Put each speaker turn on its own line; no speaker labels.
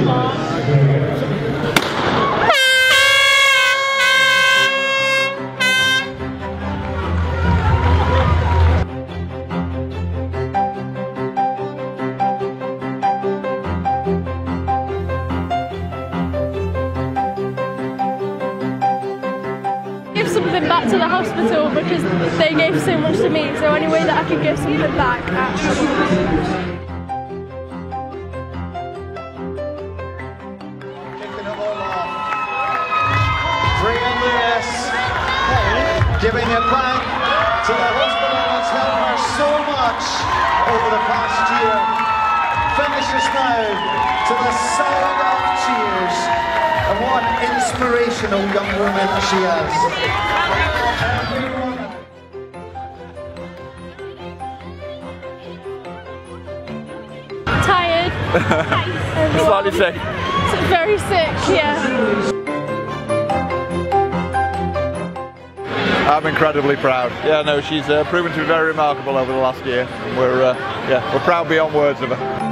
Give something back to the hospital because they gave so much to me, so any way that I can give something back,
giving it back to the hospital that's helped her so much over the past year. Finishes now to the sound of cheers. And what an inspirational young woman she is.
tired.
Slightly sick.
Very sick, yeah.
I'm incredibly proud. Yeah, no, she's proven to be very remarkable over the last year. We're proud beyond words of her.